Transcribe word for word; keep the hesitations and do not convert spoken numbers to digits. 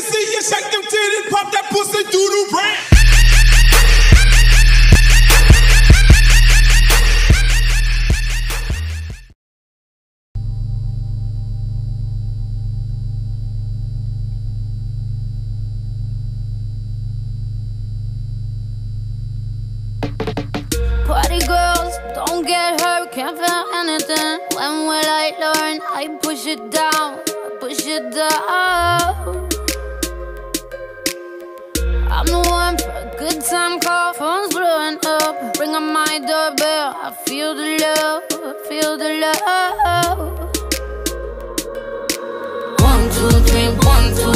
see you shake them titties, pop that pussy, do the brand. Party girls, don't get hurt, can't feel anything. When will I learn? I push it down, I push it down. I'm the one for a good time call, phone's blowing up. Ring on my doorbell, I feel the love, I feel the love. One, two, three, one, two.